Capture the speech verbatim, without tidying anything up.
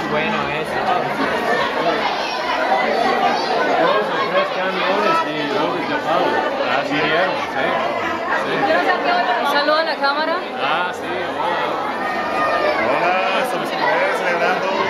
bueno ese. Dos o tres camiones y doble tapado. Así vieron, sí. Un saludo a la cámara. Ah, sí, hola. Hola, estamos celebrando